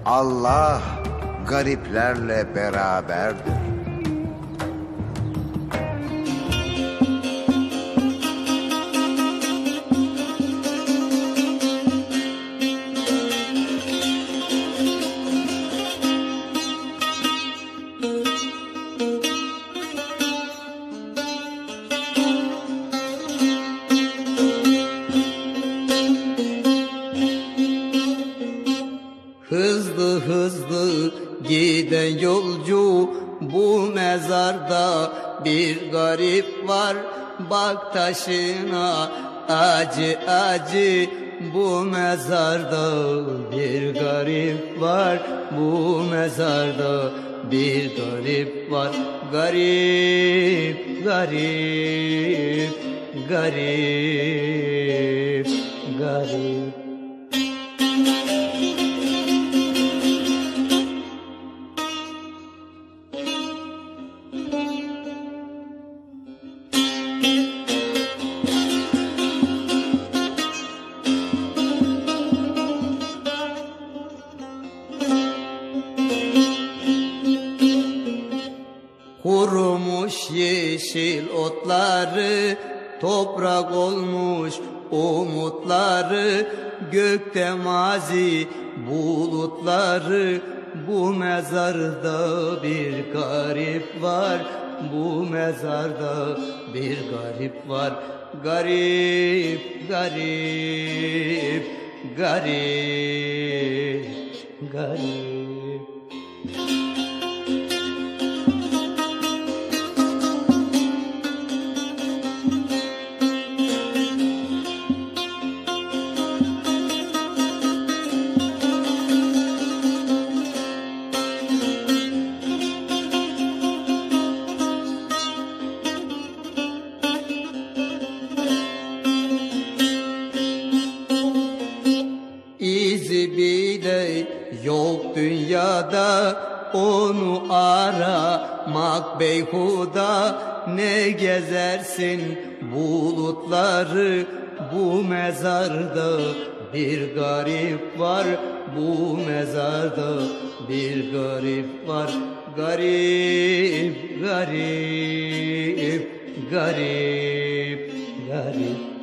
Allah gariplerle beraberdir. Hızlı hızlı giden yolcu, bu mezarda bir garip var. Bak taşına acı acı, bu mezarda bir garip var. Bu mezarda bir garip var. Garip, garip, garip, garip. Kurumuş yeşil otları, toprak olmuş umutları, gökte mazi bulutları. Bu mezarda bir garip var, bu mezarda bir garip var. Garip, garip, garip, garip. İzi bile yok dünyada, onu aramak beyhuda. Ne gezersin bulutları, bu mezarda bir garip var. Bu mezarda bir garip var. Garip, garip, garip, garip.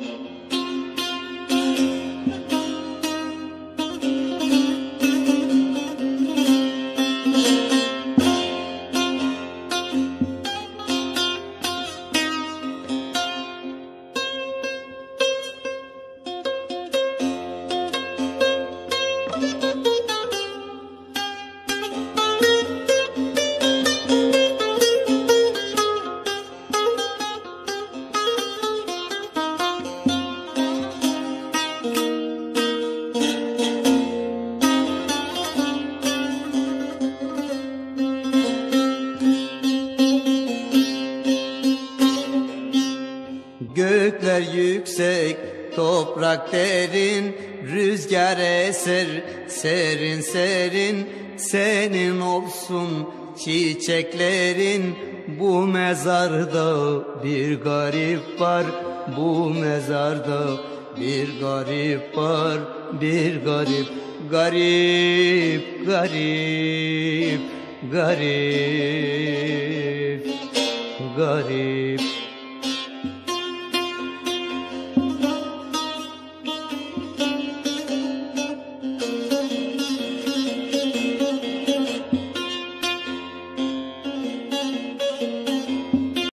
Gökler yüksek, toprak derin, rüzgar eser serin serin. Senin olsun çiçeklerin, bu mezarda bir garip var. Bu mezarda bir garip var, bir garip. Garip, garip, garip.